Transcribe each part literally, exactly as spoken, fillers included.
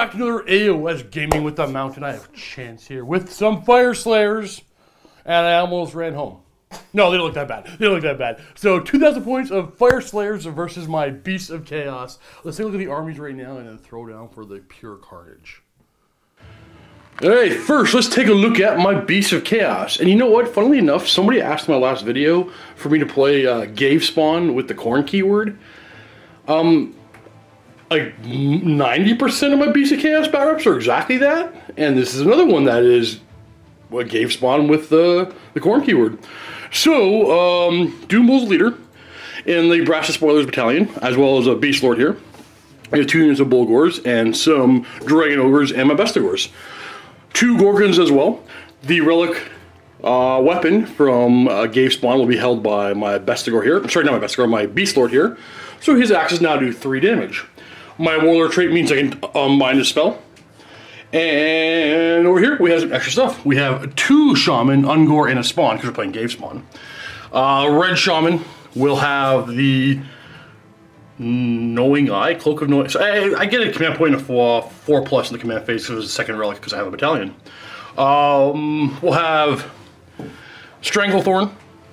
back to another A O S Gaming with the Mountain. I have a chance here with some Fyreslayers, and I almost ran home. No, they don't look that bad. They don't look that bad. So, two thousand points of Fyreslayers versus my Beasts of Chaos. Let's take a look at the armies right now and then throw down for the pure carnage. Alright, first, let's take a look at my Beasts of Chaos. And you know what? Funnily enough, somebody asked in my last video for me to play uh, Gave Spawn with the corn keyword. Um... Like ninety percent of my Beast of Chaos backups are exactly that, and this is another one that is what gave spawn with the the corn keyword. So, um, Doombull's leader in the Brass of Spoilers Battalion, as well as a Beast Lord here. We have two units of Bulgors and some Dragon Ogres and my Bestigors. Two Gorgons as well. The relic uh, weapon from uh, Gave Spawn will be held by my Bestigor here. I'm sorry, not my Bestigor, my Beast Lord here. So his axes now do three damage. My Warlord trait means I can um, bind a spell. And over here, we have some extra stuff. We have two Shaman, Ungor, and a Spawn, because we're playing Gave Spawn. Uh, Red Shaman will have the Knowing Eye, Cloak of Knowing. So I, I get a command point of four, four plus in the command phase because it was a second relic because I have a battalion. Um, we'll have Stranglethorn.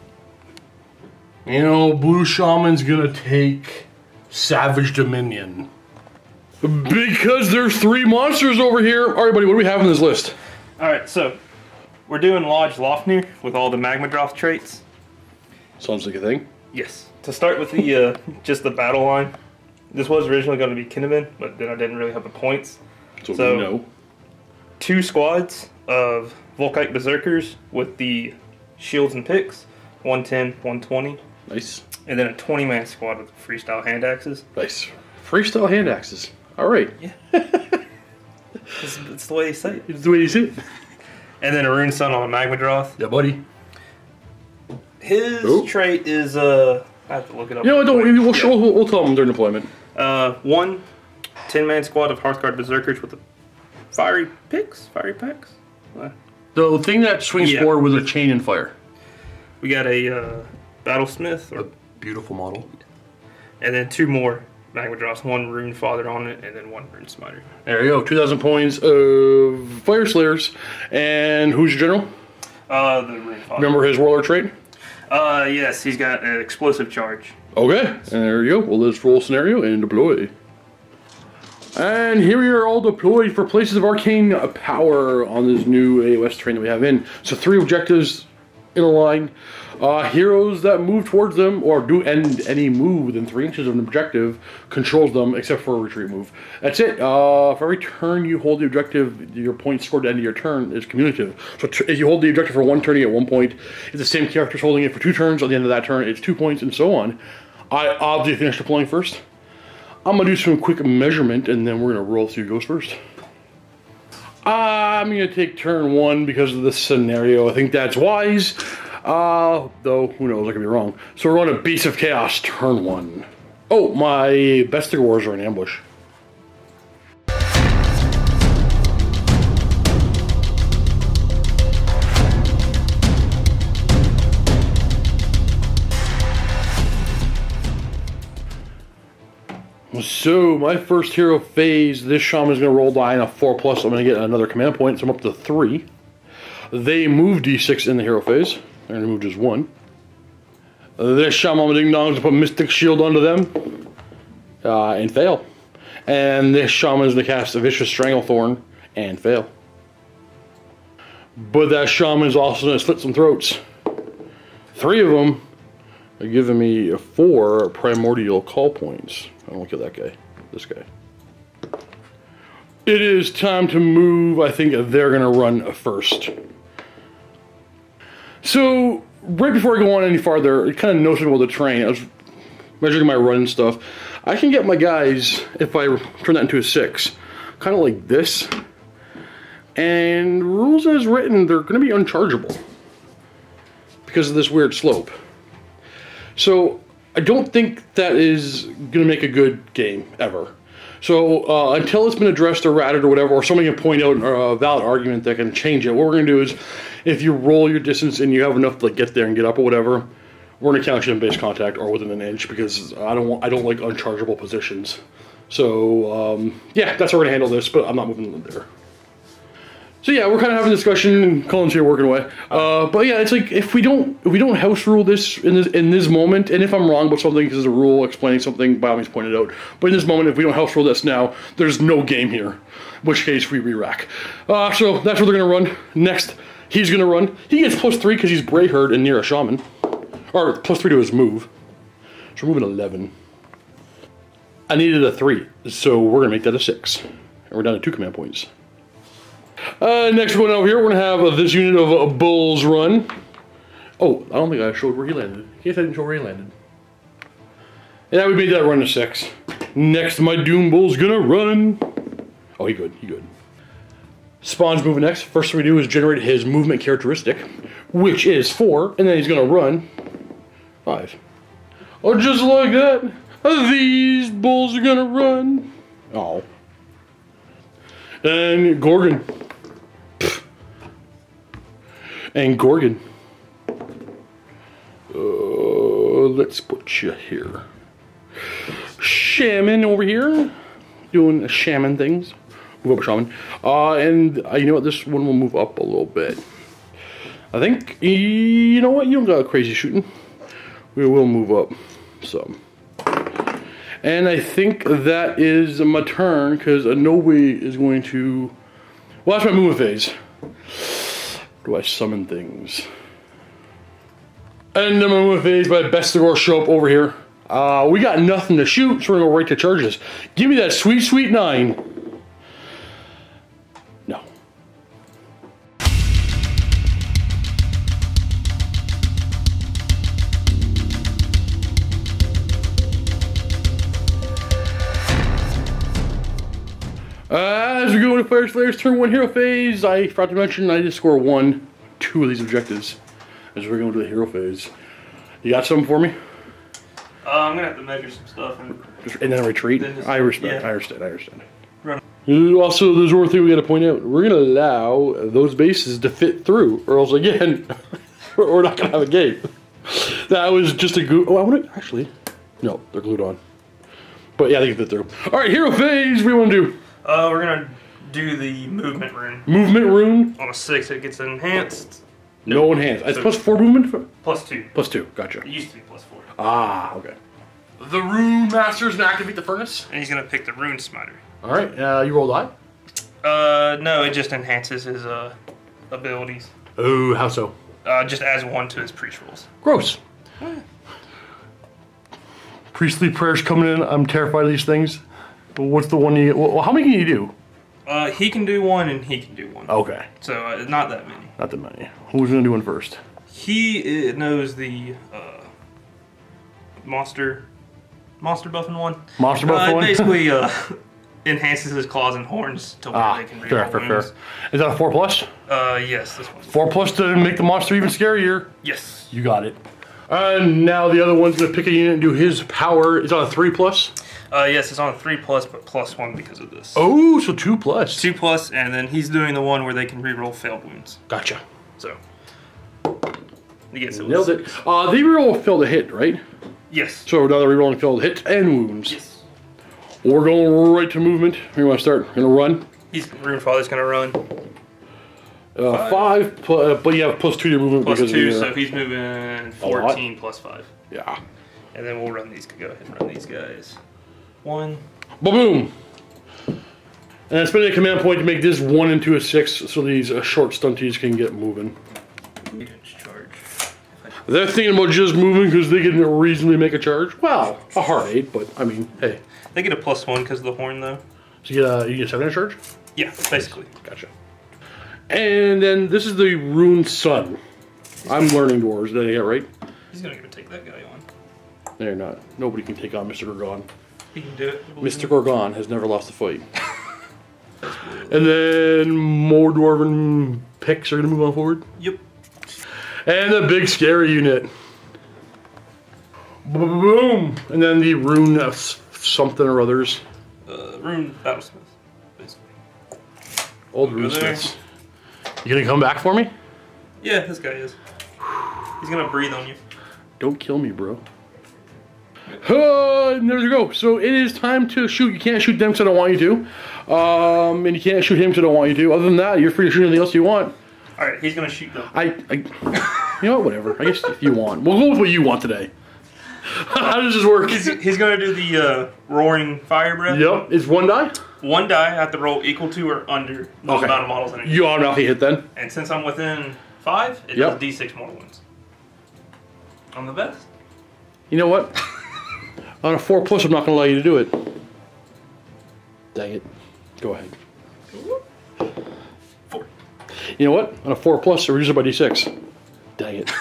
You know, Blue Shaman's gonna take Savage Dominion. Because there's three monsters over here. Alright, buddy, what do we have on this list? Alright, so we're doing Lodge Lofnir with all the Magma Droth traits. Sounds like a thing. Yes. To start with the uh, just the battle line, this was originally going to be Kinnaman, but then I didn't really have the points. So, so we know. Two squads of Volkite Berserkers with the shields and picks, one ten, one twenty. Nice. And then a twenty man squad with freestyle hand axes. Nice. Freestyle hand axes. Alright. Yeah. it's, it's the way they say it. It's the way you see it. And then a Rune Sun on a Magma Droth. Yeah, buddy. His Ooh. trait is, uh, I have to look it up. You know what, don't worry, we'll, yeah. we'll, we'll tell them during deployment. Uh, one ten man squad of Hearthguard Berserkers with the fiery picks? Fiery packs? Uh, The thing that swings yeah. forward with a chain and fire. We got a uh, Battlesmith. Or, a beautiful model. And then two more Magma Drops, one Rune Father on it, and then one Rune Smiter. There you go, two thousand points of Fyreslayers. And who's your general? Uh, the Rune Father. Remember his Warlord trait? Uh, yes, he's got an explosive charge. Okay, and there you go. Well, let's roll scenario and deploy. And here we are all deployed for places of arcane power on this new A O S terrain that we have in. So three objectives in a line. Uh, heroes that move towards them or do end any move within three inches of an objective controls them except for a retreat move. That's it. Uh, for every turn you hold the objective, your points scored at the end of your turn is cumulative. So if you hold the objective for one turn, you get one point. If the same character's holding it for two turns, at the end of that turn, it's two points and so on. I obviously finished deploying first. I'm going to do some quick measurement and then we're going to roll through goes first. I'm going to take turn one because of the scenario. I think that's wise. Uh, though, who knows, I could be wrong. So we're on a Beast of Chaos, turn one. Oh, my Bestigors are in ambush. So, my first hero phase, this Shaman is going to roll die in a four plus. I'm going to get another command point, so I'm up to three. They move d six in the hero phase. They're going to move just one. This Shaman Ding Dong to put Mystic Shield onto them. Uh, and fail. And this Shaman is going to cast a Vicious Stranglethorn and fail. But that Shaman is also going to slit some throats. Three of them are giving me four Primordial Call Points. I don't look at that guy. This guy. It is time to move. I think they're going to run first. So, right before I go on any farther, it kind of noticeable the terrain. I was measuring my run and stuff. I can get my guys, if I turn that into a six, kind of like this. And rules as written, they're going to be unchargeable because of this weird slope. So, I don't think that is going to make a good game, ever. So, uh, until it's been addressed or ratted or whatever, or somebody can point out a valid argument that can change it, what we're going to do is, if you roll your distance and you have enough to like, get there and get up or whatever, we're going to count you in base contact or within an inch, because I don't want, I don't like unchargeable positions. So, um, yeah, that's how we're going to handle this, but I'm not moving them there. So yeah, we're kind of having a discussion, and Colin's here working away. Uh, but yeah, it's like, if we don't if we don't house rule this in this in this moment, and if I'm wrong about something, because there's a rule explaining something, by all means point it out. But in this moment, if we don't house rule this now, there's no game here. In which case, we re-rack. Uh, so that's what they're going to run. Next, he's going to run. He gets plus three because he's Grey Herd and near a Shaman. Or plus three to his move. So we're moving eleven. I needed a three, so we're going to make that a six. And we're down to two command points. Uh, next one over here, we're going to have uh, this unit of uh, Bulls run. Oh, I don't think I showed where he landed. In case I didn't show where he landed. Yeah, we made that run to six. Next, my Doom Bull's going to run. Oh, he good, he good. Spawn's moving next. First thing we do is generate his movement characteristic, which is four, and then he's going to run five. Oh, just like that, these Bulls are going to run. Oh. And Gorgon. And Gorgon. Uh, let's put you here. Shaman over here. Doing shaman things. Move up a shaman. Uh, and uh, you know what? This one will move up a little bit. I think, you know what? You don't got crazy shooting. We will move up some. And I think that is my turn, because Anobi is going to... Well, that's my movement phase. Do I summon things? And then my movement phase, my Bestigor show up over here. Uh, we got nothing to shoot, so we're going to go right to charges. Give me that sweet, sweet nine. No. Uh, as we go into Fyreslayers turn one hero phase, I forgot to mention I did score one, two of these objectives as we're going to the hero phase. You got something for me? Uh, I'm gonna have to measure some stuff and, and then retreat. Then just, I respect. yeah. I understand. I understand. Run. Also, there's one thing we got to point out. We're gonna allow those bases to fit through, or else again, we're not gonna have a game. That was just a glue. Oh, I want to actually. No, they're glued on. But yeah, they can fit through. All right, hero phase. What do you want to do? Uh, we're gonna do the movement rune. Movement rune? On a six, it gets enhanced. No, no enhanced. It's so plus four movement? Plus two. Plus two, gotcha. It used to be plus four. Ah, okay. The Rune Master's gonna activate the furnace. And he's gonna pick the Rune Smiter. Alright, uh, you roll die? Uh, no, it just enhances his, uh, abilities. Oh, how so? Uh, just adds one to his priest rolls. Gross. Priestly prayers coming in. I'm terrified of these things. What's the one you... Well, how many can you do? Uh, he can do one and he can do one. Okay. So, uh, not that many. Not that many. Who's gonna do one first? He uh, knows the, uh, monster... Monster buffing one. Monster buffing uh, one? Basically, uh, enhances his claws and horns to where ah, they can reroll fair, fair, wounds. fair. Is that a four plus? Uh, yes, this one. Four plus to make the monster even scarier? Yes. You got it. And now the other one's gonna pick a unit and do his power. It's on a three plus? Uh, yes, it's on a three plus, but plus one because of this. Oh, so two plus. Two plus, and then he's doing the one where they can reroll failed wounds. Gotcha. So, he gets it. Nailed it. Uh, they reroll failed to hit, right? Yes. So now they're rerolling failed hit and wounds. Yes. We're going right to movement. Where do you want to start? We're gonna run. He's Rune Father's gonna run. Uh, five, five pl uh, but you have plus two to your movement Plus because two, of the, uh, so he's moving fourteen plus five. Yeah. And then we'll run these. Go ahead and run these guys. One. Ba-boom! And I spend a command point to make this one into a six, so these uh, short stunties can get moving. Charge. They're thinking about just moving because they can reasonably make a charge. Well, a hard eight, but I mean, hey. They get a plus one because of the horn, though. So you get, uh, you get seven in charge? Yeah, basically. Gotcha. And then this is the Rune Sun. I'm learning dwarves. Did I get it right? He's gonna go take that guy on. They're not. Nobody can take on Mister Gorgon. He can do it. Mister Gorgon has never lost a fight. And then more dwarven picks are going to move on forward. Yep. And the big scary unit. Boom! And then the Rune of something or others. Uh, Rune Battlesmith, basically. Old Rune Smiths. You going to come back for me? Yeah, this guy is. He's going to breathe on you. Don't kill me, bro. Uh, and there you go. So it is time to shoot. You can't shoot them because I don't want you to. Um, and you can't shoot him because I don't want you to. Other than that, you're free to shoot anything else you want. Alright, he's gonna shoot them. I, I, you know what, whatever. I guess if you want. We'll go with what you want today. How does this work? He's, he's gonna do the uh, roaring fire breath. Yep. It's one die? One die, I have to roll equal to or under the Okay. amount of models in it. You automatically hit then? And since I'm within five, it Yep. does D six mortal wounds. I'm the best. You know what? On a four plus, I'm not going to allow you to do it. Dang it. Go ahead. Four. You know what? On a four plus, I reduce it by D six. Dang it.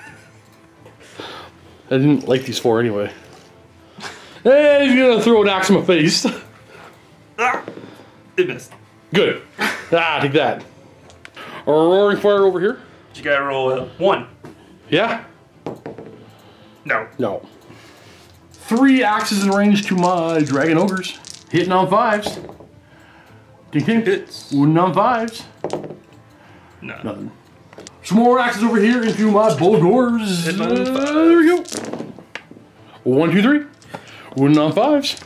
I didn't like these four anyway. Hey, he's going to throw an axe in my face. Ah, it missed. Good. Ah, take that. A roaring fire over here. You gotta roll uh, one. Yeah? No. No. Three axes in range to my dragon ogres. Hitting on fives. Ding ding. Hits. Wounding on fives. No. Nothing. Some more axes over here into my bulgors. Hitting on Uh, fives. there we go. One, two, three. Wounding on fives.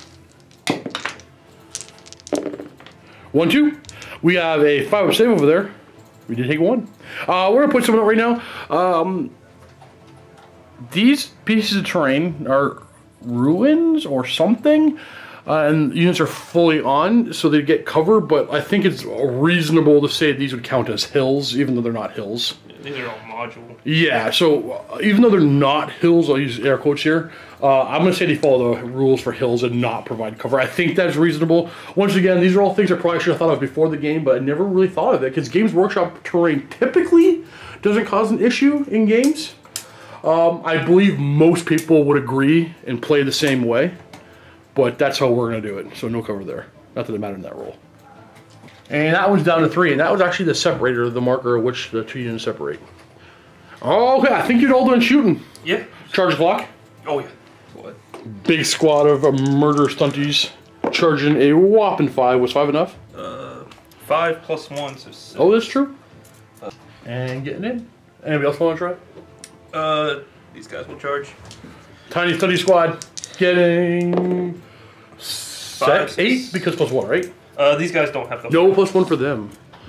One, two. We have a five up save over there. We did take one. Uh, we're gonna put something out right now. Um, these pieces of terrain are ruins or something, uh, and units are fully on, so they get cover. But I think it's reasonable to say these would count as hills, even though they're not hills. These are all module. Yeah, so uh, even though they're not hills, I'll use air quotes here, uh, I'm going to say they follow the rules for hills and not provide cover. I think that's reasonable. Once again, these are all things I probably should have thought of before the game, but I never really thought of it, because Games Workshop terrain typically doesn't cause an issue in games. Um, I believe most people would agree and play the same way, but that's how we're going to do it, so no cover there. Not that it mattered in that roll. And that one's down to three, and that was actually the separator, the marker of which the two units separate. Oh, okay, I think you're all done shooting. Yeah. Charge clock. Oh yeah. What? Big squad of uh, murder stunties charging a whopping five. Was five enough? Uh, five plus one, so six. Oh, that's true. And getting in. Anybody else want to try? Uh, these guys will charge. Tiny stunty squad getting Five, six, eight because plus one, right? Uh, these guys don't have the. No plus one for them.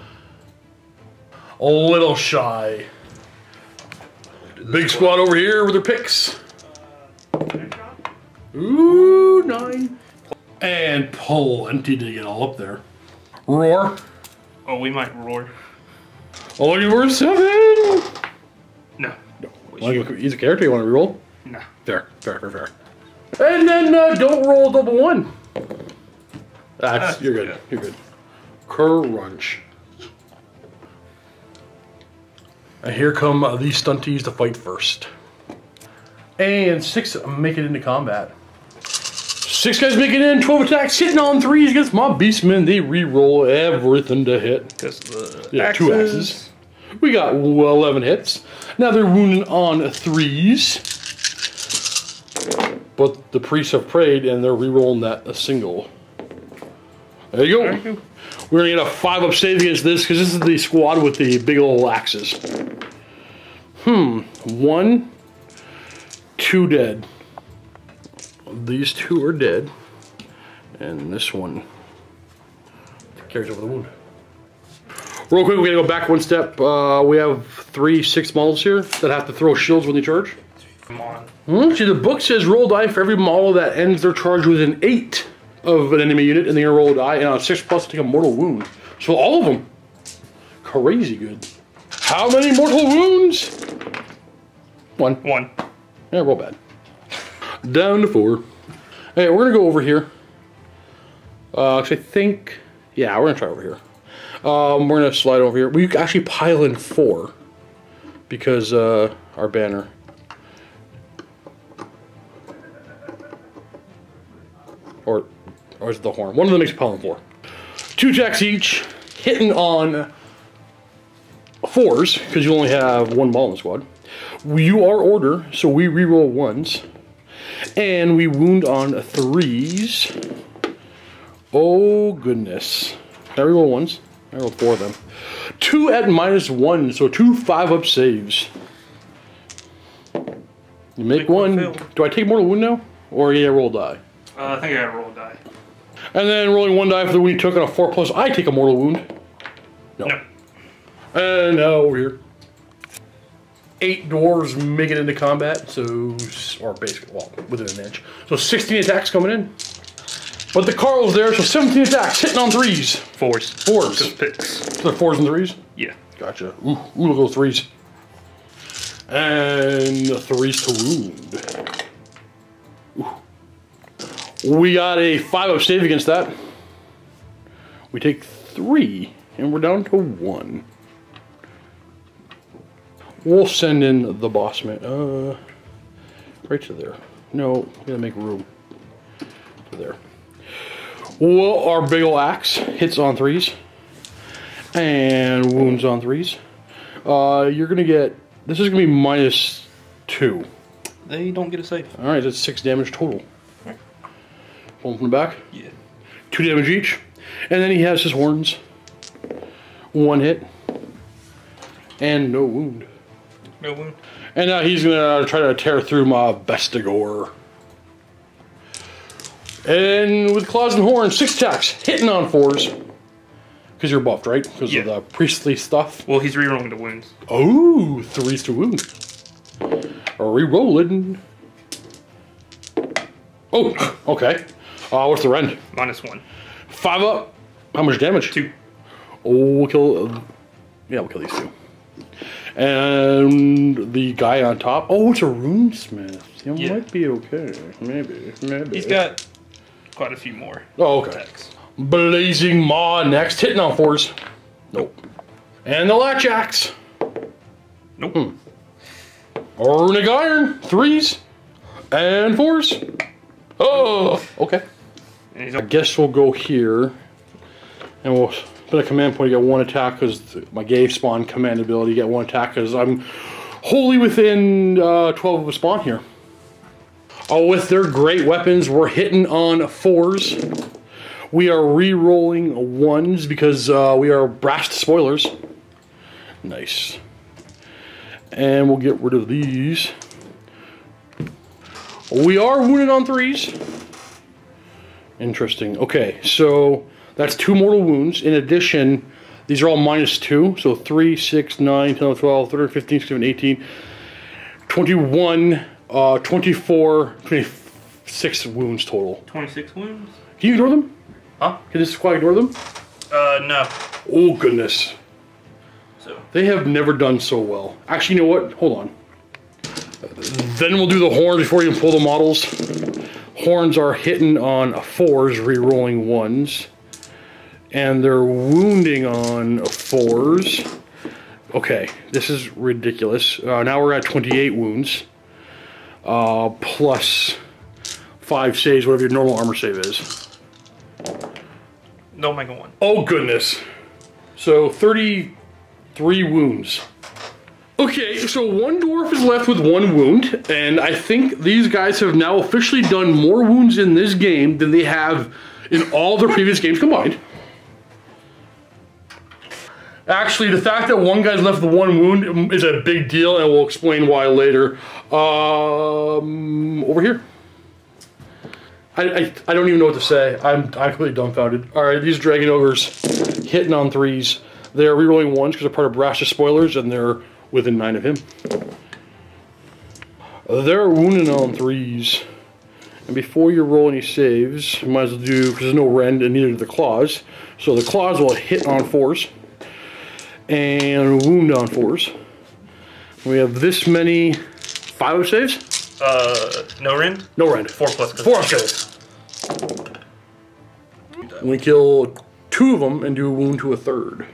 A little shy. Big squad over here with their picks. Ooh, nine. And plenty to get all up there. Roar. Oh, we might roar. All you were seven. No. No. Well, he's a character you want to reroll? No. Fair, fair, fair, fair. And then uh, don't roll a double one. That's, That's you're good. good. You're good. Crunch. And here come uh, these stunties to fight first. And six make it into combat. Six guys making it in, twelve attacks, hitting on threes against my beastmen. They re-roll everything to hit. Because the Yeah, axes. two axes. We got eleven hits. Now they're wounding on threes. But the priests have prayed and they're re-rolling that a single. There you go. There you go. We're going to get a five up save against this because this is the squad with the big old axes. Hmm. One. Two dead. These two are dead. And this one carries over the wound. Real quick, we're going to go back one step. Uh, we have three six models here that have to throw shields when they charge. Come on. Hmm? See, the book says roll die for every model that ends their charge with an eight of an enemy unit, and they're going to roll a die, and on a six plus, take a mortal wound. So all of them. Crazy good. How many mortal wounds? One. One. Yeah, roll bad. Down to four. Hey, we're going to go over here. Uh, actually, I think... Yeah, we're going to try over here. Um, we're going to slide over here. We can actually pile in four. Because uh, our banner... Or, or is it the horn? One of them makes a pile in four. Two attacks each. Hitting on fours, because you only have one ball in the squad. You are order, so we reroll ones. And we wound on threes. Oh, goodness. Can I reroll ones? I rolled four of them. Two at minus one, so two five-up saves. You make, Make one. one fail. Do I take mortal wound now? Or yeah, roll die. Uh, I think I gotta roll a die. And then rolling one die for the wound you took on a four plus, I take a mortal wound. No. No. And now over here. Eight dwarves make it into combat, so, or basically, well, within an inch. So sixteen attacks coming in. But the Carl's there, so seventeen attacks, hitting on threes. Fours. Fours. Just picks. So they're fours and threes? Yeah. Gotcha. Ooh, ooh, look at those threes. And the threes to wound. Ooh. We got a five oh save against that. We take three, and we're down to one. We'll send in the boss man. Uh, right to there. No, we gotta make room. To there. Well, our big ol' axe hits on threes. And wounds on threes. Uh, you're gonna get, this is gonna be minus two. They don't get a save. Alright, that's six damage total. Right. Pull him from the back. Yeah. Two damage each. And then he has his horns. One hit. And no wound. No wound. And now he's gonna try to tear through my Bestigor. And with claws and horns, six attacks, hitting on fours. Because you're buffed, right? Because yeah. of the priestly stuff. Well, he's rerolling the wounds. Oh, threes to wound. Rerolling. Oh, okay. Uh, what's the rend? Minus one. Five up. How much damage? Two. Oh, we'll kill. Uh, yeah, we'll kill these two. And the guy on top. Oh, it's a runesmith. You yeah. might be okay. Maybe. Maybe. He's got quite a few more. Oh, okay. Attacks. Blazing Maw next. Hitting on fours. Nope. And the Latch Axe. Nope. Hmm. Runic Iron. Threes. And fours. Oh, okay. And he's I guess we'll go here. And we'll put a command point. You get one attack because my Gave Spawn command ability. You get one attack because I'm wholly within uh, twelve of a spawn here. Oh, with their great weapons, we're hitting on fours. We are re-rolling ones because uh, we are brash spoilers. Nice. And we'll get rid of these. We are wounded on threes. Interesting. Okay, so that's two mortal wounds. In addition, these are all minus two. So three, six, nine, ten, twelve, thirteen, fifteen, sixteen, eighteen, twenty-one, uh, twenty-four, twenty-six wounds total. twenty-six wounds? Can you ignore them? Huh? Can this squad ignore them? Uh, no. Oh, goodness. So They have never done so well. Actually, you know what? Hold on. Then we'll do the horns before you can pull the models. Horns are hitting on fours, re-rolling ones. And they're wounding on fours. Okay, this is ridiculous. Uh, now we're at twenty-eight wounds. Uh, plus five saves, whatever your normal armor save is. don't make a one. Oh, goodness. So, thirty-three wounds. Okay, so one dwarf is left with one wound, and I think these guys have now officially done more wounds in this game than they have in all their previous games combined. Actually, the fact that one guy's left with one wound is a big deal, and we'll explain why later. Um, over here. I, I, I don't even know what to say. I'm, I'm completely dumbfounded. Alright, these Dragon Ogres hitting on threes. They're rerolling ones because they're part of Brash's spoilers, and they're within nine of him. They're wounding on threes. And before you roll any saves, you might as well do, because there's no rend and neither do the claws. So the claws will hit on fours. And wound on fours. We have this many five oh saves? Uh, no rend? No rend. Four plus. Four saves. We kill two of them and do a wound to a third.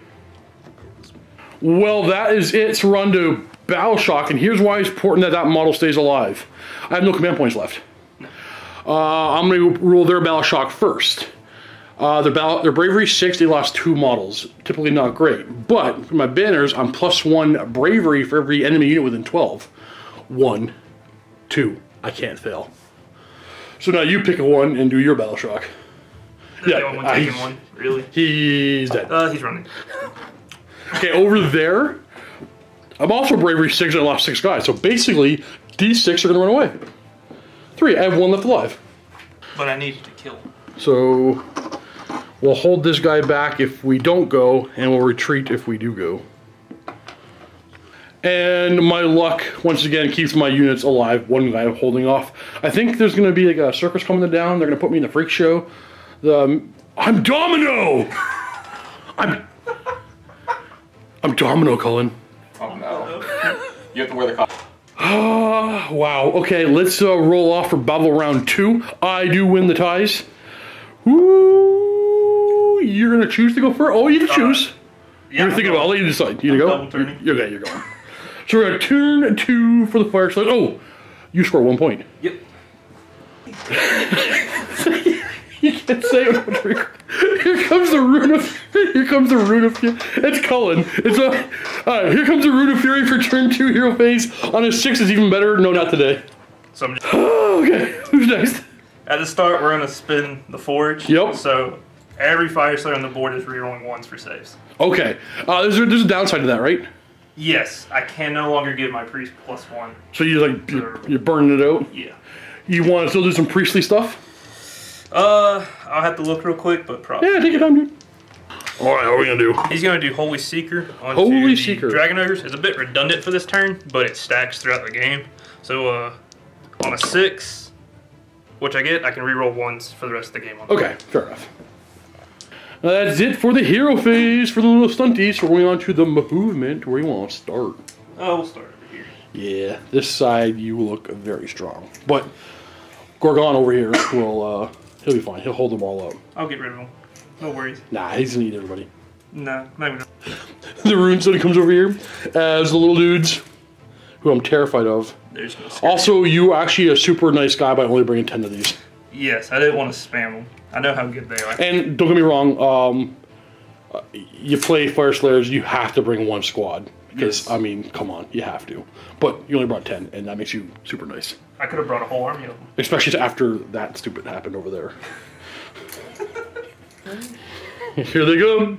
Well, that is it to run to Battle Shock, and here's why it's important that that model stays alive. I have no command points left. Uh, I'm going to rule their Battle Shock first. Uh, their, battle, their Bravery six, they lost two models. Typically not great. But for my banners, I'm plus one Bravery for every enemy unit within twelve. One, two. I can't fail. So now you pick a one and do your Battle Shock. There's Yeah, the only one uh, taking he's, one, really. He's dead. Uh, he's running. Okay, over there, I'm also Bravery six and I lost six guys. So basically, these six are going to run away. Three. I have one left alive. But I need to kill him. So we'll hold this guy back if we don't go, and we'll retreat if we do go. And my luck, once again, keeps my units alive. One guy I'm holding off. I think there's going to be like a circus coming down. They're going to put me in the freak show. The, um, I'm Domino! I'm... I'm Domino, Cullen. Oh no. You have to wear the costume. Ah, wow. Okay, let's uh, roll off for battle round two. I do win the ties. Woo! You're going to choose to go first? Oh, you can choose. Uh, yeah, you're thinking about it. I'll let you decide. You going to go? You're, okay, you're going. So we're going to turn two for the Fyreslayers. Oh, you score one point. Yep. You can't say it. Here comes the rune of here comes the rune of it's Cullen. It's a alright, here comes the rune of fury for turn two hero phase. On his six is even better. No, not today. So I'm just oh, okay. Who's next? At the start we're gonna spin the forge. Yep. So every Fyreslayer on the board is rerolling ones for saves. Okay. Uh there's a, there's a downside to that, right? Yes, I can no longer give my priest plus one. So you like you're, you're burning it out? Yeah. You want to still do some priestly stuff? Uh, I'll have to look real quick, but probably. Yeah, take your time, dude. All right, what are we gonna do? He's gonna do Holy Seeker on Holy the Seeker. Dragon Ogres. It's a bit redundant for this turn, but it stacks throughout the game. So uh, on a six, which I get, I can reroll ones for the rest of the game. On okay, fair enough. Now that's it for the hero phase for the little stunties. We're going on to the movement. Where you want to start? Oh, we'll start over here. Yeah, this side you look very strong, but Gorgon over here will uh, he'll be fine. He'll hold them all up. I'll get rid of him. No worries. Nah, he's gonna eat everybody. Nah, not even. The rune study comes over here as the little dudes, who I'm terrified of. There's no. Also, you are actually a super nice guy by only bringing ten of these. Yes, I didn't want to spam them. I know how good they are. And don't get me wrong, um, uh, you play Fyreslayers, you have to bring one squad. Because, yes. I mean, come on, you have to. But you only brought ten, and that makes you super nice. I could have brought a whole army of them. Especially after that stupid happened over there. Here they go.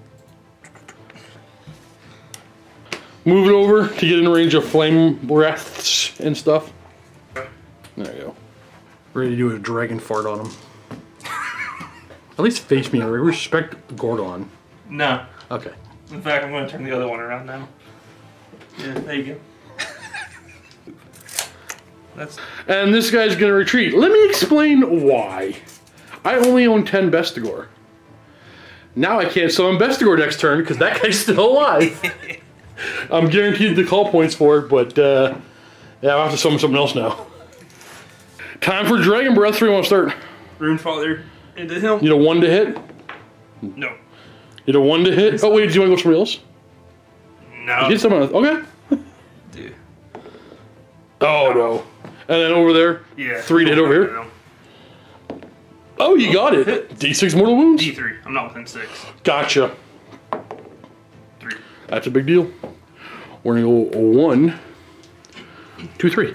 Move it over to get in range of flame breaths and stuff. There you go. Ready to do a dragon fart on him. At least face me. I respect Gorgon. No. Okay. In fact, I'm going to turn the other one around now. Yeah, there you go. That's. And this guy's going to retreat. Let me explain why. I only own ten Bestigor. Now I can't summon Bestigor next turn because that guy's still alive. I'm guaranteed the call points for it, but uh, yeah, I'll have to summon something else now. Time for Dragon Breath. Where you want to start? Runefather into him. Need a one to hit? No. Need a one to hit? Oh, wait, do you want to go somewhere else? No. Get someone else. Okay. Dude. Oh, no. And then over there? Yeah. Three to hit over here? Oh, you got it. D six mortal wounds? D three. I'm not within six. Gotcha. Three. That's a big deal. We're going to go one, two, three.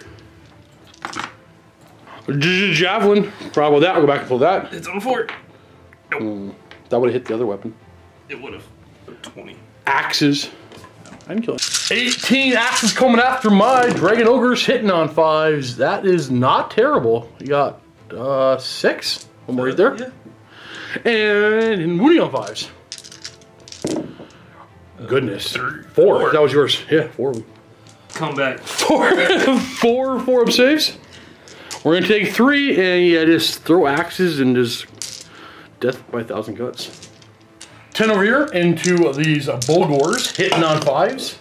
J Javelin. Probably that. I'll go back and pull that. It's on four. Nope. Mm, that would have hit the other weapon. It would have. twenty. Axes. I didn't kill it. eighteen axes coming after my Dragon Ogres hitting on fives. That is not terrible. You got uh, six. One more right there. Yeah. And wounding on fives. Goodness. Three, four. four. That was yours. Yeah, four. Come back. Four. four. Four up saves. We're gonna take three and yeah, just throw axes and just death by a thousand cuts. Ten over here into these uh, Bulgors hitting on fives.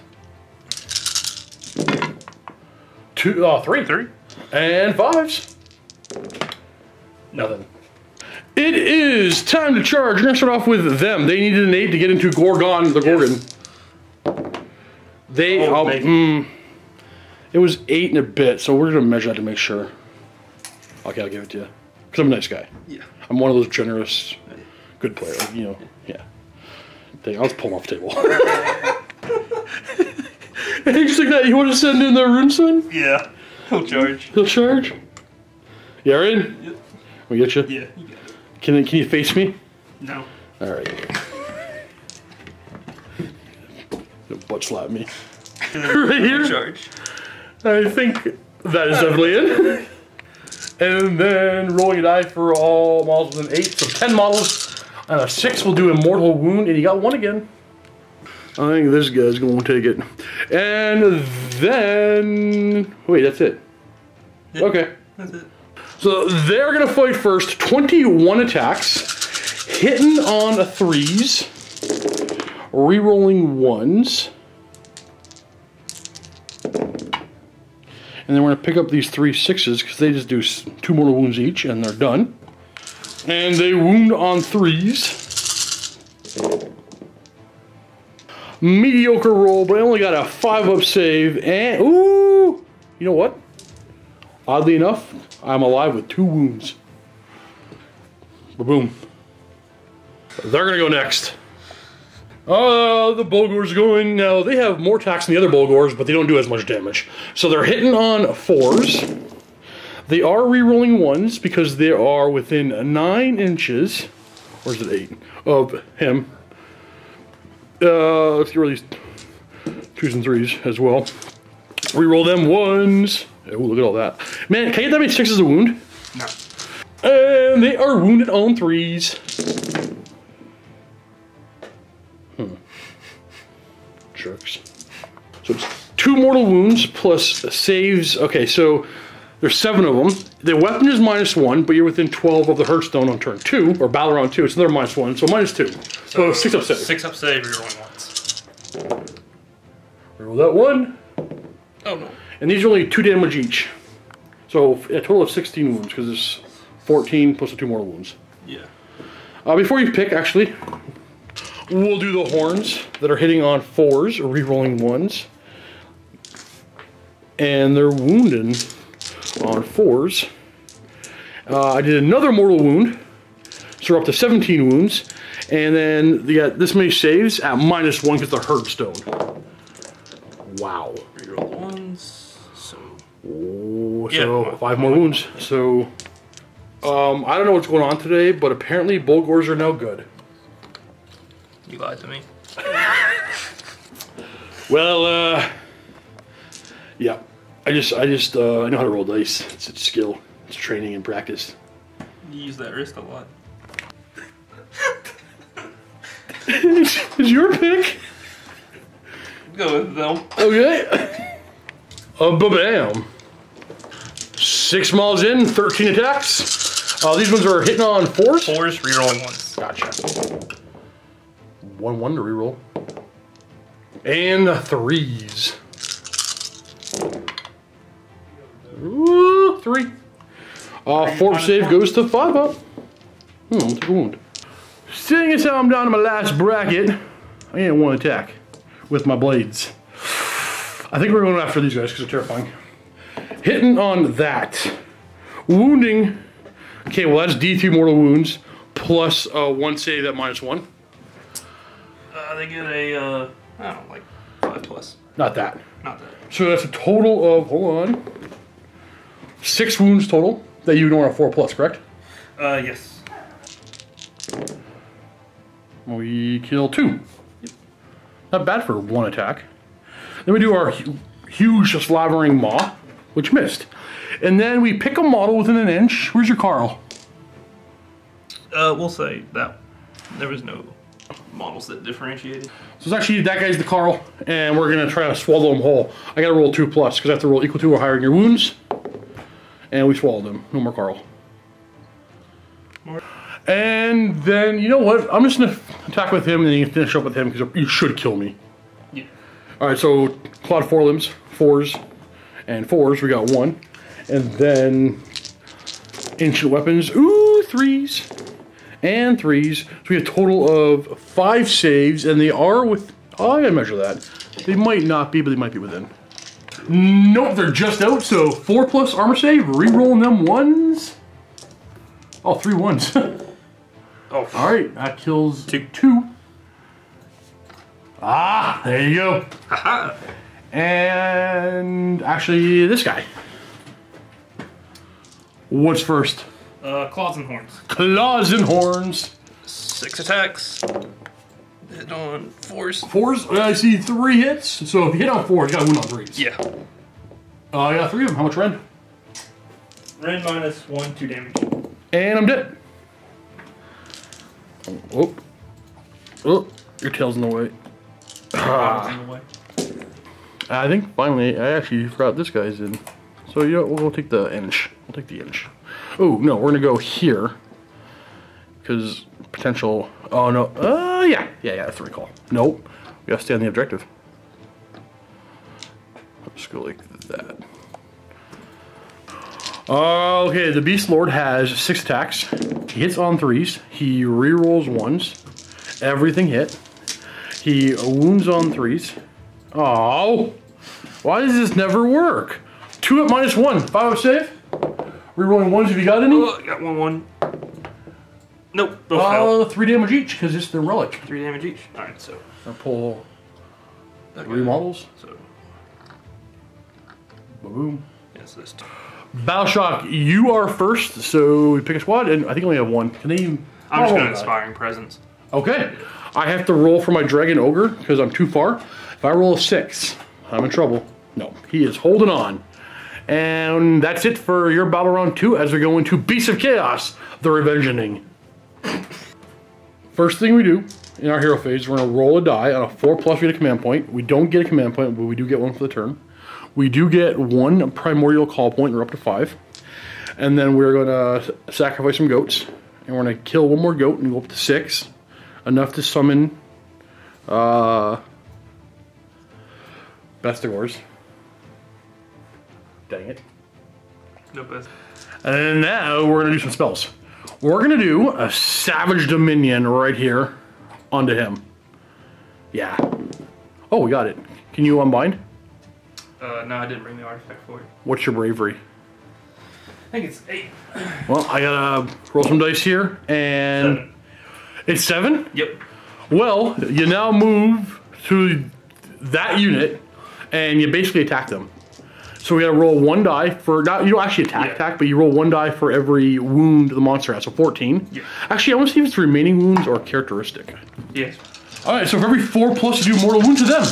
Two, uh, three, three, and fives. Nothing. It is time to charge. We're gonna start off with them. They needed an eight to get into Gorgon, the Gorgon. Yes. They, oh, uh, mm, it was eight and a bit, so we're gonna measure that to make sure. Okay, I'll give it to you. Because I'm a nice guy. Yeah. I'm one of those generous, good players, you know, yeah. Dang, I'll just pull him off the table. And just like that, you want to send in the rune son? Yeah. He'll charge. He'll charge? You are in? Yep. We get you? Yeah, you got it. Can, can you face me? No. Alright. Butt slap me. Right here? Charge. I think that is definitely in. And then rolling a die for all models with an eight, so ten models. And a six will do a mortal wound, and you got one again. I think this guy's going to take it. And then... Wait, that's it. Yeah, okay. That's it. So they're going to fight first. twenty-one attacks. Hitting on threes. Rerolling ones. And then we're going to pick up these three sixes because they just do two mortal wounds each and they're done. And they wound on threes. Mediocre roll, but I only got a five up save. And, ooh, you know what? Oddly enough, I'm alive with two wounds. Boom. They're going to go next. Uh, the Bulgors going, now they have more attacks than the other Bulgors, but they don't do as much damage. So they're hitting on fours. They are re-rolling ones because they are within nine inches, or is it eight, of him. Uh, let's get rid of these twos and threes as well. Re-roll them ones. Oh, look at all that. Man, can I get that many sixes a wound? No. And they are wounded on threes. Hmm. Jerks. So it's two mortal wounds plus saves. Okay, so there's seven of them. The weapon is minus one, but you're within twelve of the Hearthstone on turn two, or battle round two, so they're minus one, so minus two. So, so six up save. Six up save, rerolling once. Reroll that one. Oh no. And these are only two damage each. So a total of sixteen wounds, because it's fourteen plus the two mortal wounds. Yeah. Uh, before you pick, actually, we'll do the horns that are hitting on fours, or re-rolling ones. And they're wounding on fours. Uh, I did another mortal wound, so we're up to seventeen wounds. And then you got this many saves at minus one because they're Hearthstone. Wow. Reroll ones, so... Oh, Yeah. so five more wounds. So, um, I don't know what's going on today, but apparently Bulgors are no good. You lied to me. Well, uh, yeah. I just, I just, uh, I know how to roll dice. It's a skill. It's training and practice. You use that wrist a lot. Is your pick? Go with them. Okay. Uh, ba-bam. Six miles in, thirteen attacks. Uh, these ones are hitting on fours? Fours, rerolling ones. Gotcha. One one to reroll. And threes. Ooh, three. Uh, four save goes to five up. Hmm, take a wound. Seeing as how I'm down to my last bracket, I ain't one attack with my blades. I think we're going after these guys because they're terrifying. Hitting on that. Wounding. Okay, well that's D three mortal wounds plus uh, one save at minus one. Uh, they get a, uh, I don't know, like five plus. Not that. Not that. So that's a total of, hold on, six wounds total that you ignore a four plus, correct? Uh, yes. We kill two. Not bad for one attack. Then we do our hu huge slavering maw, which missed. And then we pick a model within an inch. Where's your Carl? Uh, we'll say that there was no models that differentiated. So it's actually, that guy's the Carl, and we're gonna try to swallow him whole. I gotta roll two plus, because I have to roll equal to or higher in your wounds. And we swallowed him. No more Carl. More. And then, you know what? I'm just gonna attack with him, and then you can finish up with him, because you should kill me. Yeah. Alright, so clawed four limbs, fours, and fours, we got one. And then ancient weapons, ooh, threes, and threes. So we have a total of five saves, and they are with, oh, I gotta measure that. They might not be, but they might be within. Nope, they're just out, so four plus armor save, re-rolling them ones. Oh, three ones. Oh. Alright, that kills two. two. Ah, there you go. Haha. And actually, this guy. What's first? Uh, claws and horns. Claws and horns. Six attacks. Hit on fours. Fours? I see three hits. So if you hit on fours, you gotta win on threes. Yeah. Uh, I got three of them. How much red? Ren minus one, two damage. And I'm dead. Oh. Oh, your tail's in the way. Ah. In the way. I think finally, I actually forgot this guy's in. So, you know, we'll go take the inch. We'll take the inch. Oh, no, we're going to go here. Because potential... Oh, no. Uh, yeah. Yeah, yeah, that's the recall. Nope. We got to stay on the objective. Let's go like that. Okay, the Beast Lord has six attacks. He hits on threes. He rerolls ones. Everything hit. He wounds on threes. Oh, why does this never work? Two at minus one. Five up save. Rerolling ones. Have you got any? Oh, I got one one. Nope. Both uh, fell. Three damage each because it's the relic. Three damage each. All right, so. I'll pull three models. So. Boom. Yes, this. Battleshock, you are first, so we pick a squad, and I think I only have one. Can they even... I'm just oh, going to Inspiring Presence. Okay. I have to roll for my Dragon Ogre, because I'm too far. If I roll a six, I'm in trouble. No, he is holding on. And that's it for your battle round two, as we go into Beasts of Chaos, the Revengeing. First thing we do in our hero phase, we're going to roll a die. On a four plus, we get a command point. We don't get a command point, but we do get one for the turn. We do get one primordial call point, we're up to five. And then we're going to sacrifice some goats. And we're going to kill one more goat and go up to six. Enough to summon uh, Bestigors. Dang it. No best. And now we're going to do some spells. We're going to do a Savage Dominion right here onto him. Yeah. Oh, we got it. Can you unbind? Uh, no, I didn't bring the artifact for it. What's your bravery? I think it's eight. Well, I gotta roll some dice here, and Seven. It's seven? Yep. Well, you now move to that unit, and you basically attack them. So we gotta roll one die for, not, you don't actually attack Yeah. attack, but you roll one die for every wound the monster has, so fourteen. Yeah. Actually, I want to see if it's remaining wounds or characteristic. Yes. Alright, so for every four plus, you do mortal wound to them.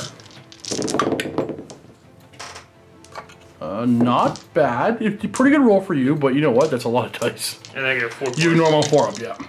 Uh, not bad. It's a pretty good roll for you, but you know what? That's a lot of dice. And I get four. You normal four up, yeah.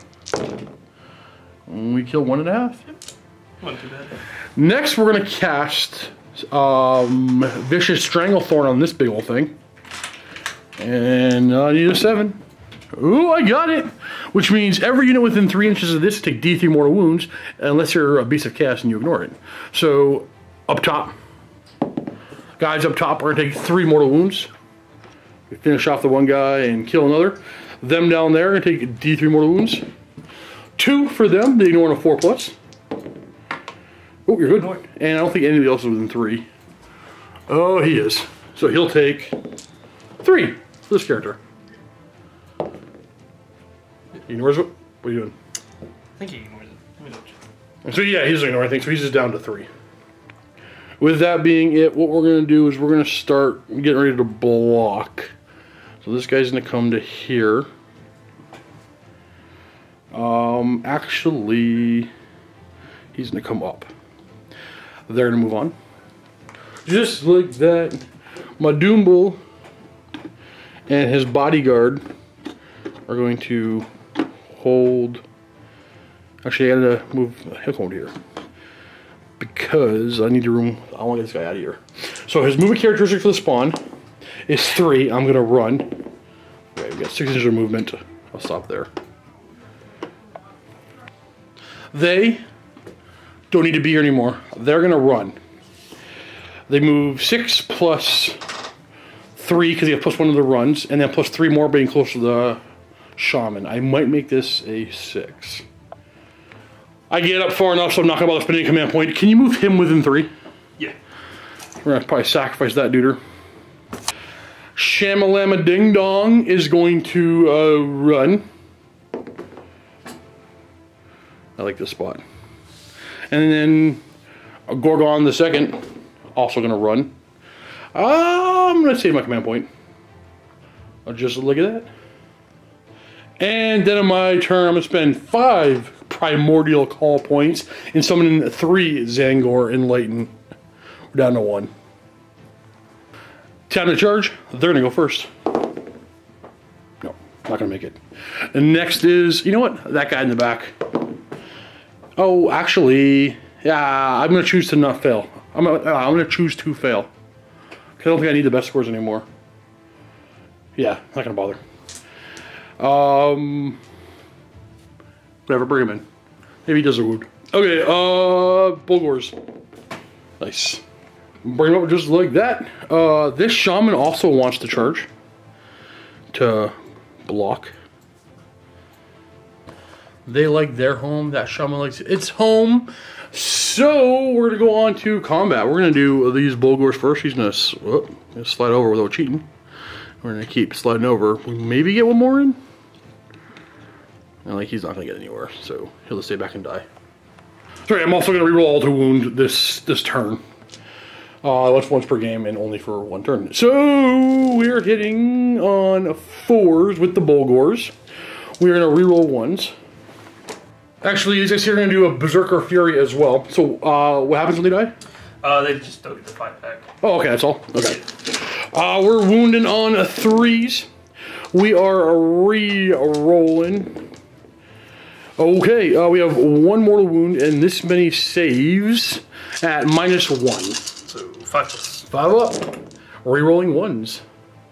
We kill one and a half. Wasn't too bad. Next, we're gonna cast um, Vicious Stranglethorn on this big old thing, and I need a seven. Ooh, I got it. Which means every unit within three inches of this take D three mortal wounds, unless you're a Beast of Chaos and you ignore it. So, up top. Guys up top are going to take three mortal wounds. We finish off the one guy and kill another. Them down there are going to take D three mortal wounds. Two for them, they ignore a four plus. Oh, you're good. And I don't think anybody else is within three. Oh, he is. So he'll take three for this character. He ignores what? What are you doing? I think he ignores it. Let me double check. So yeah, he doesn't ignore anything, so he's just down to three. With that being it, what we're going to do is we're going to start getting ready to block. So this guy's going to come to here. Um, actually, he's going to come up. They're going to move on. Just like that, my Doombull and his bodyguard are going to hold. Actually, I got to move him over here. Because I need to room, I want to get this guy out of here. So his movement characteristic for the spawn is three. I'm going to run. Okay, we got six inches of movement. I'll stop there. They don't need to be here anymore. They're going to run. They move six plus three because they have plus one of the runs, and then plus three more being close to the shaman. I might make this a six. I get up far enough, so I'm not going to bother spending a command point. Can you move him within three? Yeah. We're going to probably sacrifice that duder. Shamalama Ding Dong is going to uh, run. I like this spot. And then Gorgon the second, also going to run. Uh, I'm going to save my command point. I'll just look at that. And then on my turn, I'm going to spend five primordial call points and summoning three Zangor Enlighten. We're down to one. Time to charge. They're going to go first. Not gonna make it. And next is, you know what? That guy in the back. Oh, actually, yeah, I'm gonna choose to not fail. I'm gonna, uh, I'm gonna choose to fail. Cause I don't think I need the best scores anymore. Yeah, not gonna bother. Um, whatever, bring him in. Maybe he does a wound. Okay, uh, Bulgors. Nice. Bring him up just like that. Uh, this shaman also wants to charge. To block. They like their home. That shaman likes its home. So we're gonna go on to combat. We're gonna do these Bulgors first. He's gonna, oh, gonna slide over without cheating. We're gonna keep sliding over. We maybe get one more in. And like he's not gonna get anywhere, so he'll just stay back and die. Sorry, I'm also gonna reroll all to wound this this turn. Uh, that's once per game and only for one turn. So we're hitting on fours with the Bulgors. We're gonna reroll ones. Actually, these guys here are gonna do a Berserker Fury as well. So uh, what happens when they die? Uh, they just don't get the fight back. Oh, okay, that's all. Okay. Uh, we're wounding on threes. We are re-rolling. Okay, uh, we have one mortal wound and this many saves at minus one. So five plus. Five up. Rerolling ones.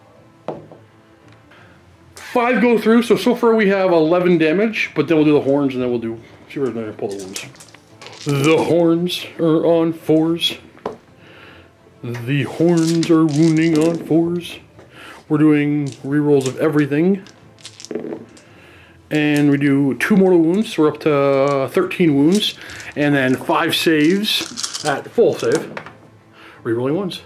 Five go through, so so far we have eleven damage, but then we'll do the horns and then we'll do, see where we're gonna pull the wounds. The horns are on fours. The horns are wounding on fours. We're doing rerolls of everything. And we do two mortal wounds, so we're up to thirteen wounds. And then five saves at full save. Rerolling ones.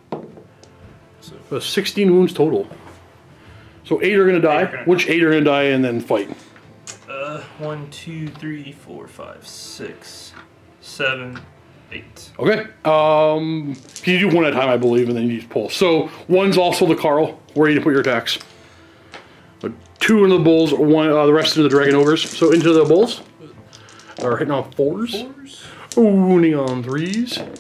So sixteen wounds total. So eight are gonna die. Gonna Which eight are gonna die and then fight? Uh, one, two, three, four, five, six, seven, eight. Okay. Um, you do one at a time, I believe, and then you just pull. So one's also the Carl. Where you to put your attacks? Two into the bulls, one, uh, the rest into the dragon ogres. So into the bulls. Are hitting on fours. Fours. Wounding on threes. Um,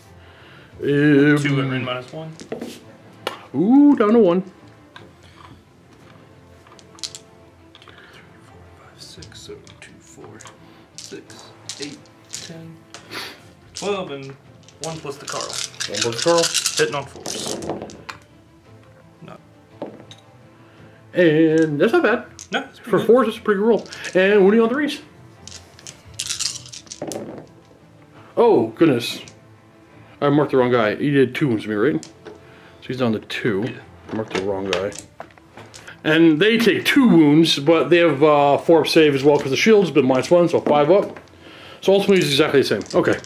Two and minus one. Ooh, down to one. Six, seven, two, four, six, eight, ten, twelve, and one plus the Carl. One plus the Carl. Hitting on fours. No. And that's not bad. No, it's for good. fours, it's a pretty good roll. And wounding on threes. Oh goodness! I marked the wrong guy. He did two wounds to me, right? So he's down to two. Yeah. I marked the wrong guy. And they take two wounds, but they have uh, four up save as well because the shield's been minus one, so five up. So ultimately it's exactly the same. Okay.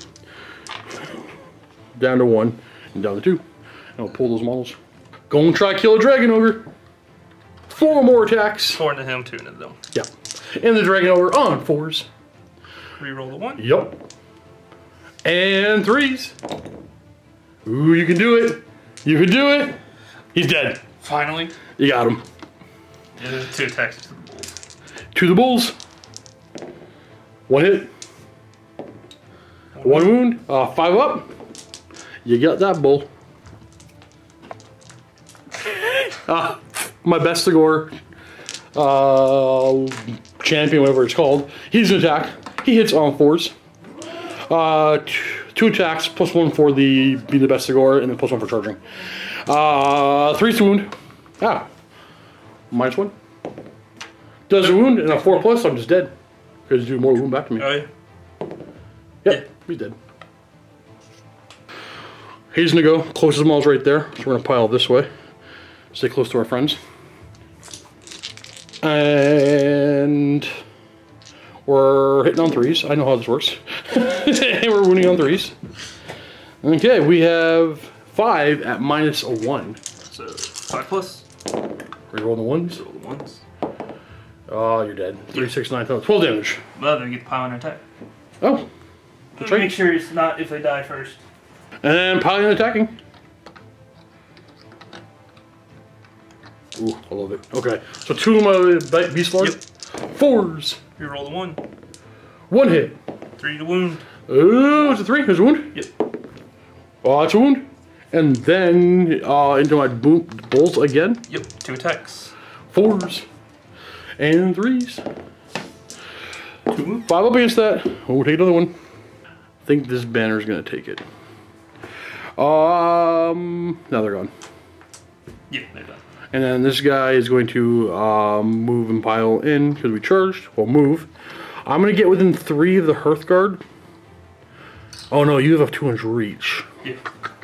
Down to one, and down to two. And we'll pull those models. Go and try kill a dragon ogre. Four more attacks. Four into him, two into them. Yeah. And the dragon ogre on fours. Reroll the one. Yep. And threes. Ooh, you can do it. You can do it. He's dead. Finally. You got him. Yeah, there's two attacks to the bulls. To the bulls. One hit. One, One wound. Uh, five up. You got that bull. Ah, my best Sigmar, uh, champion, whatever it's called. He's an attack. He hits on fours. Uh, two attacks, plus one for the be the best Sigmar, and then plus one for charging. Uh, three to wound. Ah, minus one. Does a wound and a four plus. I'm just dead. Because do more wound back to me. Oh yeah. Yep, yeah. He's dead. He's gonna go. Closest mall's right there. So we're gonna pile this way. Stay close to our friends. And we're hitting on threes. I know how this works. And we're wounding on threes. Okay, we have five at minus a one. So five plus. Reroll the ones. Reroll the ones. Oh, you're dead. Three, six, nine, twelve. Twelve damage. Well, they get the pile and attack. Oh. That's right. Make sure it's not if they die first. And piling and attacking. Ooh, I love it. Okay, so two of my beast lords. Yep. Fours. Reroll the one. One hit. Three to wound. Oh, it's a three. There's a wound. Yep. Oh, it's a wound. And then uh, into my boom, bulls again. Yep. Two attacks. Fours. And threes. Five up against that. We'll take another one. I think this banner's gonna take it. Um, now they're gone. Yeah, they're done. And then this guy is going to um, move and pile in because we charged. Well, move. I'm gonna get within three of the Hearthguard. Oh no, you have a two inch reach. Yeah.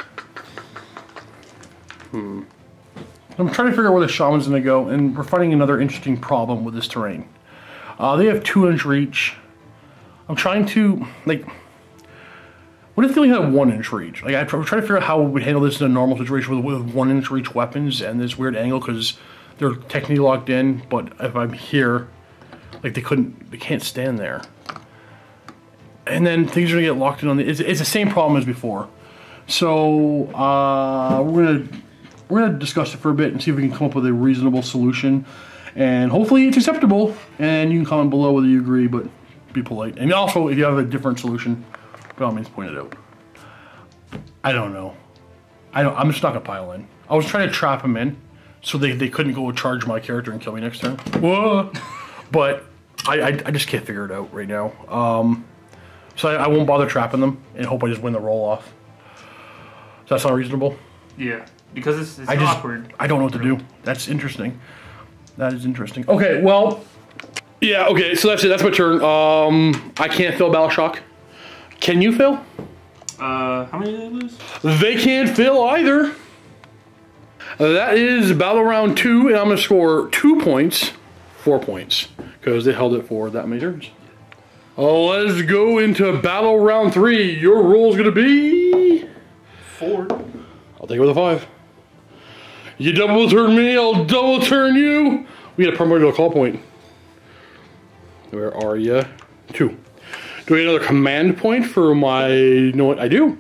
Hmm. I'm trying to figure out where the shaman's gonna go, and we're finding another interesting problem with this terrain. Uh, they have two inch reach. I'm trying to, like, what if they only had one inch reach? Like, I'm trying to figure out how we would handle this in a normal situation with, with one inch reach weapons and this weird angle, because they're technically locked in, but if I'm here, like, they couldn't, they can't stand there. And then things are gonna get locked in on the, it's, it's the same problem as before. So, uh, we're gonna, we're gonna discuss it for a bit and see if we can come up with a reasonable solution. And hopefully it's acceptable, and you can comment below whether you agree, but be polite. And also, if you have a different solution, by all means point it out. I don't know. I don't, I'm just not gonna pile in. I was trying to trap them in, so they, they couldn't go charge my character and kill me next turn. Whoa! But I, I, I just can't figure it out right now. Um, so I, I won't bother trapping them, and hope I just win the roll off. Does that sound reasonable? Yeah, because it's, it's I just, awkward. I don't know what to do. That's interesting. That is interesting. Okay, well, yeah, okay, so that's it. That's my turn. Um, I can't fail Battle Shock. Can you fail? Uh, how many did they lose? They can't fail either. That is battle round two, and I'm going to score two points, four points, because they held it for that many turns. Oh, let's go into battle round three. Your roll is going to be Four. I'll take it with a five. You double turn me, I'll double turn you. We got a primordial call point. Where are you? Two. Do I get another command point for my... You know what I do?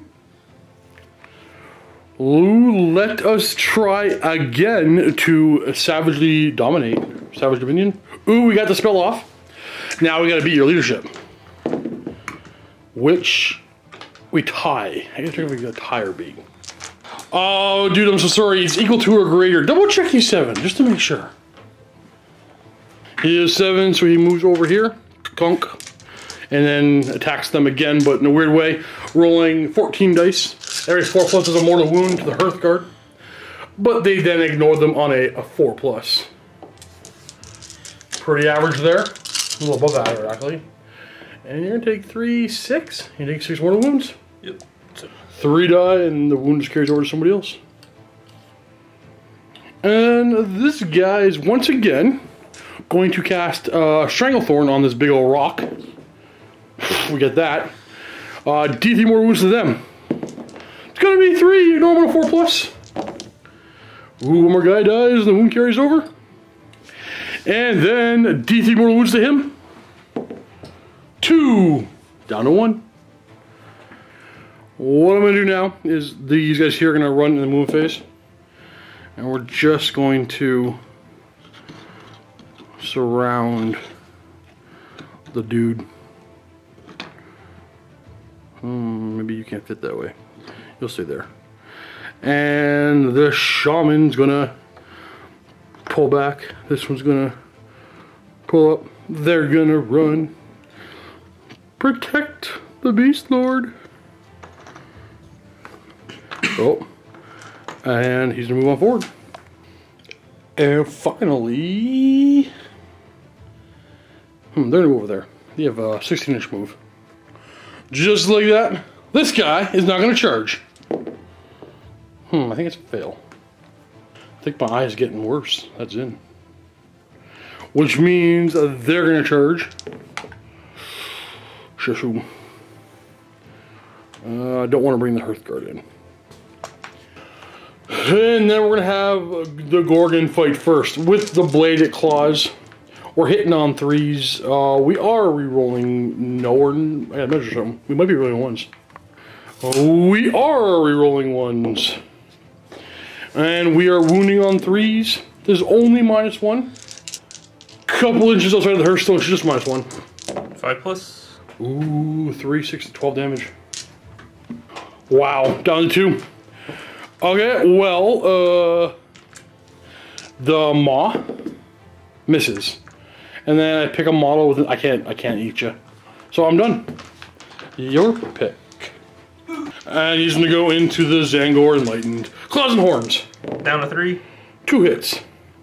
Ooh, let us try again to savagely dominate. Savage Dominion. Ooh, we got the spell off. Now we gotta beat your leadership. Which we tie. I gotta check if we got a tie or beat. Oh, dude, I'm so sorry. It's equal to or greater. Double check he's seven, just to make sure. He is seven, so he moves over here. Conk. And then attacks them again, but in a weird way. Rolling fourteen dice. Every four plus is a mortal wound to the Hearthguard. But they then ignore them on a, a four plus. Pretty average there. A little above average, actually. And you're gonna take three, six. You take six mortal wounds. Yep. Three die, and the wound just carries over to somebody else. And this guy is once again going to cast uh, Stranglethorn on this big old rock. We get that. Uh, D three more wounds to them. It's gonna be three, normal four plus. Ooh, one more guy dies, and the wound carries over. And then D three more wounds to him. Two, down to one. What I'm gonna do now is these guys here are gonna run in the move phase. And we're just going to surround the dude. Hmm, maybe you can't fit that way. You'll stay there. And the shaman's gonna pull back. This one's gonna pull up. They're gonna run. Protect the Beast Lord. Oh, and he's gonna move on forward. And finally, hmm, they're gonna move over there. They have a sixteen inch move. Just like that, this guy is not gonna charge. Hmm, I think it's a fail. I think my eye is getting worse. That's in. Which means they're gonna charge. Shoo. Uh, I don't want to bring the Hearthguard in. And then we're going to have the Gorgon fight first with the bladed claws. We're hitting on threes. Uh, we are re-rolling. No, we're... I gotta measure something. We might be rolling ones. We are re-rolling ones. And we are wounding on threes. There's only minus one. Couple inches outside of the Hearthstone, it's just minus one. Five plus. Ooh, three, six, twelve damage. Wow, down to two. Okay, well, uh, the Maw misses. And then I pick a model with. I can't. I can't eat you. So I'm done. Your pick. And he's gonna go into the Zangor Enlightened. Claws and Horns. Down to three. Two hits.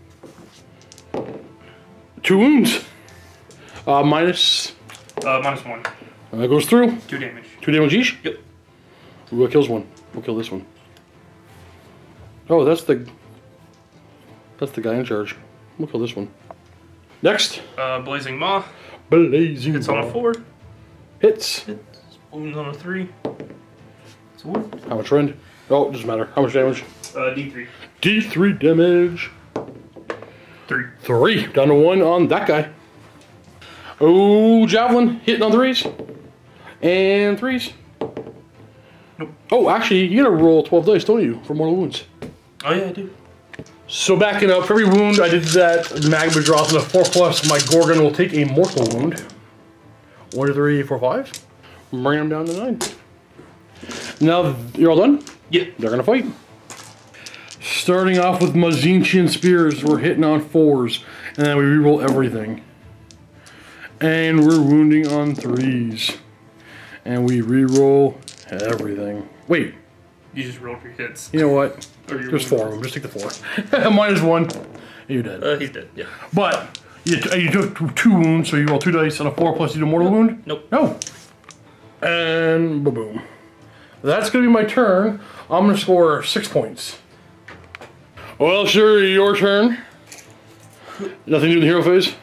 Two wounds. Uh, minus. Uh, minus one. And that goes through. Two damage. Two damage each? Yep. Ooh, that kills one. We'll kill this one. Oh, that's the. That's the guy in charge. We'll kill this one. Next. Uh, Blazing Maw. Blazing Hits on a four. Hits. Hits. Wounds on a three. It's a wound. How much rend? Oh, it doesn't matter. How much damage? Uh, D three. D three damage. Three. Three. Down to one on that guy. Oh, Javelin. Hitting on threes. And threes. Nope. Oh, actually, you gotta roll twelve dice, don't you? For mortal wounds. Oh, yeah, I do. So backing up, for every wound I did that magma drops in a four plus, my Gorgon will take a mortal wound. One, two, three, four, five. Bring them down to nine. Now, you're all done? Yeah. They're gonna fight. Starting off with Mazinchian Spears, we're hitting on fours, and then we reroll everything. And we're wounding on threes. And we reroll everything. Wait. You just rolled your hits. You know what? Or your There's four of them. Just take the four. Minus one. You're dead. Uh, he's dead, yeah. But you, you took two wounds, so you roll two dice on a four plus you do a mortal wound? Nope. No. And ba-boom. That's going to be my turn. I'm going to score six points. Well, sure, your turn. Nothing to do in the hero phase?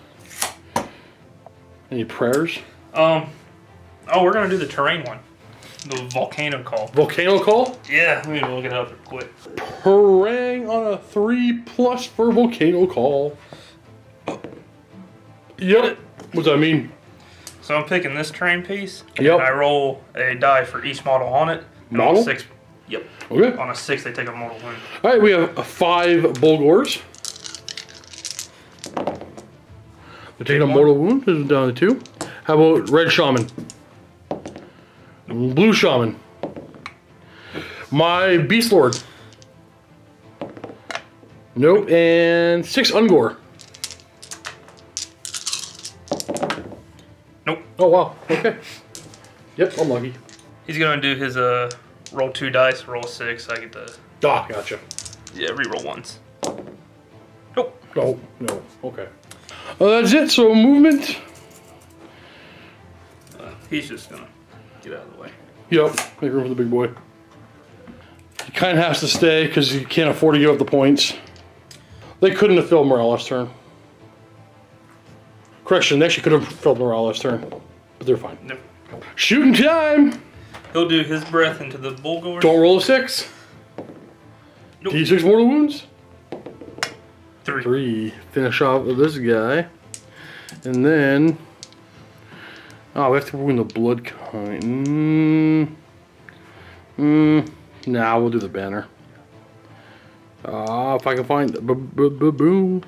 Any prayers? Um, oh, we're going to do the terrain one. The Volcano Call. Volcano Call? Yeah, let me look it up real quick. Parang on a three plus for Volcano Call. Yep. What's that mean? So I'm picking this terrain piece. Yep. And I roll a die for each model on it. And Model? On a six. Yep. Okay. On a six, they take a mortal wound. All right, we have uh, five Bulgors. They're taking a mortal wound. This is down to two. How about Red Shaman? Blue Shaman. My Beast Lord. Nope. And six Ungor. Nope. Oh, wow. Okay. Yep, I'm lucky. He's going to do his uh, roll two dice, roll a six. I get the. Ah, gotcha. Yeah, reroll ones. Nope. No, no. Okay. Uh, that's it. So, movement. Uh, he's just going to get out of the way. Yep, make room for the big boy. He kind of has to stay because he can't afford to give up the points. They couldn't have filled Morales' turn. Correction, they actually could have filled Morales' turn, but they're fine. Nope. Shooting time! He'll do his breath into the Bulgor. Don't roll a six. Nope. D six mortal wounds. Three. Three. Finish off with this guy. And then... Oh, we have to ruin the blood kind. Mm. Mm. Nah, we'll do the banner. Ah, uh, if I can find the boom.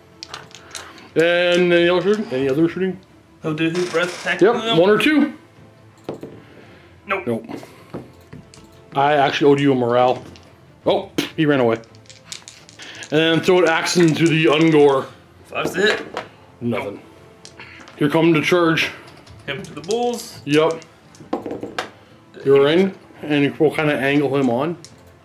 And any other shooting? Any other shooting? He'll do his breath attack. Yep, one or two. Nope. Nope. I actually owed you a morale. Oh, he ran away. And then throw an axe into the Ungor. Five's the hit. Nothing. Here come to charge. Him to the bulls. Yep. You're in, and we'll kind of angle him on.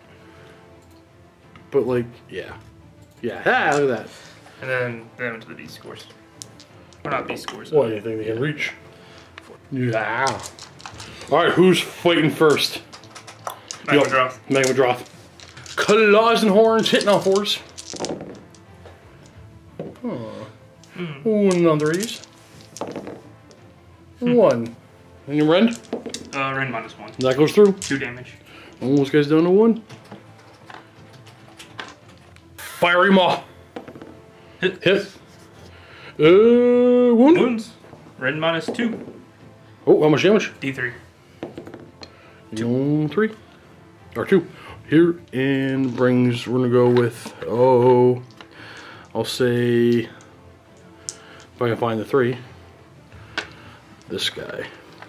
But like, yeah. Yeah, ah, look at that. And then them to the beast scores. Or not beast scores. Well, anything they can reach. Yeah. Alright, who's fighting first? Magmadroth. Magmadroth. Claws and Horns hitting on fours. Oh. Mm. One on threes. Mm. One. And you rend? Uh, rend minus one. That goes through. Two damage. Almost guys down to one. Fiery Maw. Hit. Hit. Uh, wound. Wounds. Rend minus two. Oh, how much damage? D three. Two, three. Or two. Here, and brings, we're gonna go with, oh, I'll say, if I can find the three, this guy.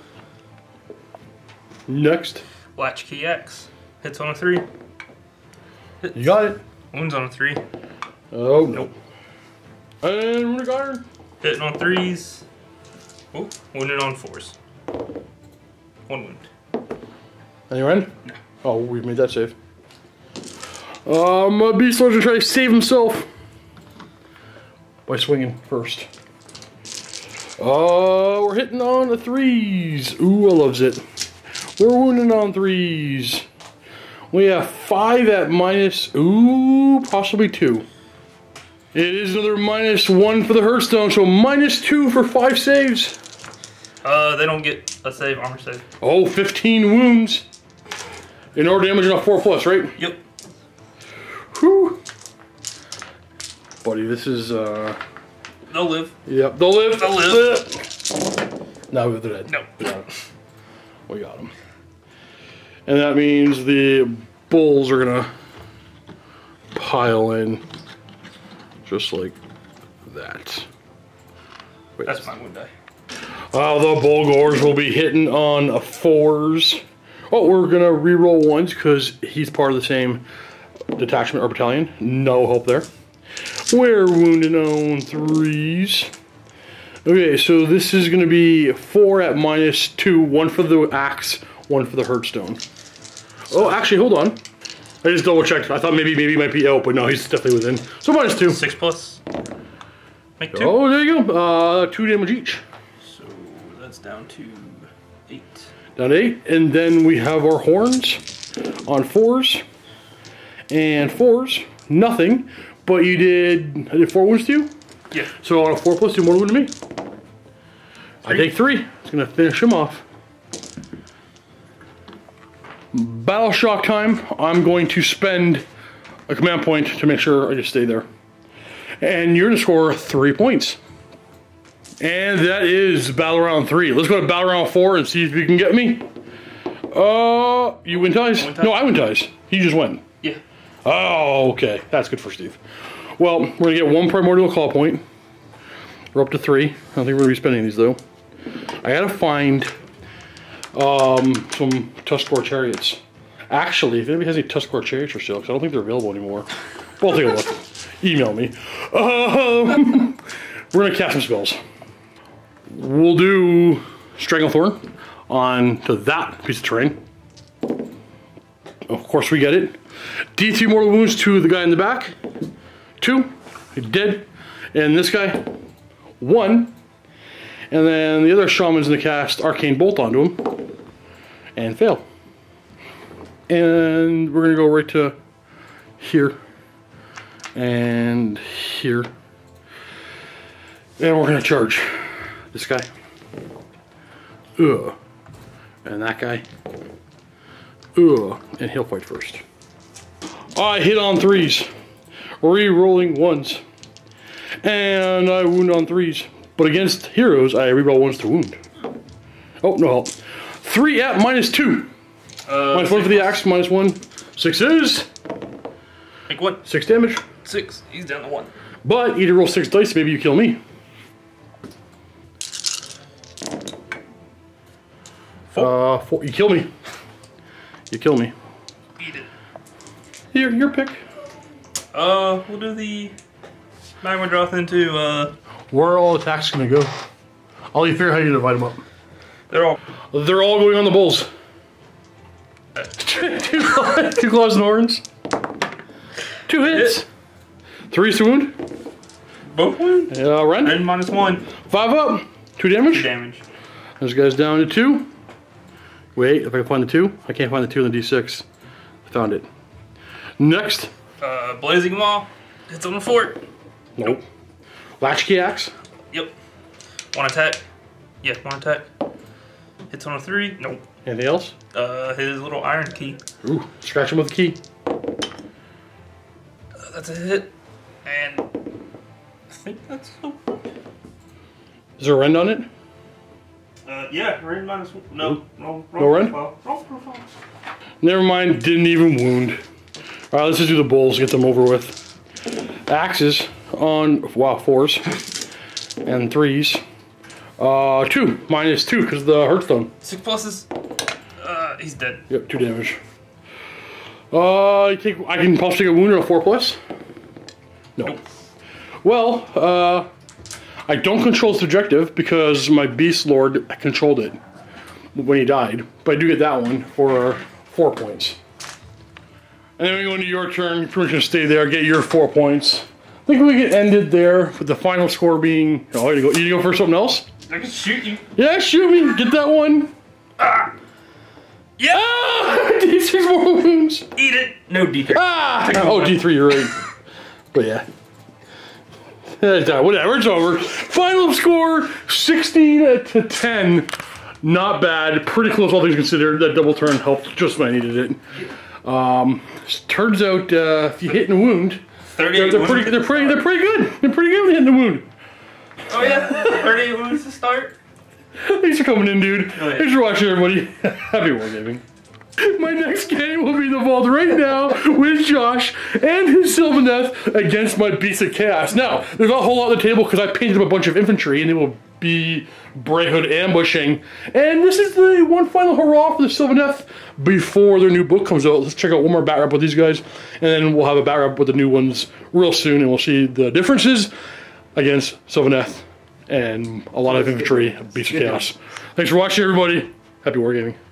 Next. Latchkey X. Hits on a three. Hits. You got it. Wounds on a three. Oh, nope. And Runic Iron. Hitting on threes. Oh, wounded on fours. One wound. Any win? No. Oh, we made that save. Um, uh, Beast Lord try to save himself by swinging first. Oh, uh, we're hitting on the threes. Ooh, I loves it. We're wounding on threes. We have five at minus, ooh, possibly two. It is another minus one for the Hearthstone, so minus two for five saves. Uh, they don't get a save, armor save. Oh, fifteen wounds. In order damage on a four plus, right? Yep. Whew. Buddy, this is, uh... They'll live. Yep, they'll live. They'll live. No, they're dead. No. We got 'em. We got them. And that means the bulls are gonna pile in just like that. Wait. That's my wound die. Uh, the Bulgors will be hitting on a fours. Oh, we're gonna re-roll ones because he's part of the same detachment or battalion. No hope there. We're wounded on threes. Okay, so this is gonna be four at minus two. One for the axe, one for the Hearthstone. Oh, actually, hold on. I just double checked. I thought maybe maybe he might be out, but no, he's definitely within. So minus two. Six plus. Make two. Oh, there you go. Uh, two damage each. So that's down to eight. Down to eight. And then we have our horns on fours. And fours, nothing. But you did, I did four wounds to you? Yeah. So on a four plus, two more wound to me. I take three. It's going to finish him off. Battle shock time. I'm going to spend a command point to make sure I just stay there. And you're going to score three points. And that is battle round three. Let's go to battle round four and see if you can get me. Uh, you win ties? Win ties? No, I win ties. He just won. Yeah. Oh, okay. That's good for Steve. Well, we're going to get one primordial call point. We're up to three. I don't think we're going to be spending these, though. I got to find um, some Tuskor chariots. Actually, if anybody has any Tuskor chariots for sale, because I don't think they're available anymore. Well, take a look. Email me. Um, we're going to cast some spells. We'll do Stranglethorn on to that piece of terrain. Of course, we get it. D three mortal wounds to the guy in the back. Two. He's dead. And this guy, one. And then the other shaman's going to cast Arcane Bolt onto him. And fail. And we're going to go right to here. And here. And we're going to charge this guy. Ugh. And that guy. Ugh. And he'll fight first. I hit on threes. Re-rolling ones. And I wound on threes. But against heroes, I re-roll ones to wound. Oh, no help. Three at minus two. Uh, minus one for the axe, minus one. Sixes. Make one. Six damage. Six. He's down to one. But you need to roll six dice, maybe you kill me. Four. Uh, four. You kill me. You kill me. Eat it. Your, your pick. Uh, we'll do the Magma Droth into, uh... Where are all attacks gonna go? I'll leave figure how you divide them up. They're all... They're all going on the bulls. Uh, two, claws, two claws and horns. Two hits. Hit. Three's to wound. Both wound? Uh, run. And minus one. Five up. Two damage. Two damage. This guy's down to two. Wait, if I can find the two. I can't find the two in the D six. I found it. Next. Uh, Blazing Maw. Hits on the fort. Nope. Latchkey axe. Yep. One attack. Yeah, one attack. Hits on a three. Nope. Anything else? Uh, his little iron key. Ooh, scratch him with the key. Uh, that's a hit. And I think that's the one. Is there a rend on it? Uh, yeah, rend minus one. No, no, no rend? Wrong profile. Never mind, didn't even wound. Alright, let's just do the bulls, get them over with. Axes on, wow, fours. And threes. Uh, two, minus two, because of the Hearthstone. Six pluses. Uh, he's dead. Yep, two damage. Uh, I take, I can possibly get wounded on a four plus? No. Nope. Well, uh, I don't control its objective because my Beast Lord controlled it when he died. But I do get that one for four points. And then we go into your turn. You're pretty much going to stay there, get your four points. I think we get ended there with the final score being... Oh, you go, you go for something else? I can shoot you. Yeah, shoot me. Get that one. Ah! Yeah! Ah! D three more wounds. Eat it. No, D three. Ah! Oh, D three, you're right. But yeah. Whatever, it's over. Final score, sixteen to ten. Not bad. Pretty close, all things considered. That double turn helped just when I needed it. Um, turns out, uh, if you hit in a wound, they're, they're pretty. They're pretty. They're pretty good. They're pretty good with hitting the wound. Oh yeah, thirty-eight wounds to start. Thanks for coming in, dude. Oh, yeah. Thanks for watching, everybody. Happy wargaming. My next game will be involved right now with Josh and his Sylvaneth against my Beast of Chaos. Now, there's not a whole lot on the table because I painted up a bunch of infantry and they will be Brayhood ambushing. And this is the one final hurrah for the Sylvaneth before their new book comes out. Let's check out one more bat rep with these guys, and then we'll have a bat rep with the new ones real soon, and we'll see the differences against Sylvaneth and a lot of infantry, Beast of Chaos. Thanks for watching, everybody. Happy wargaming.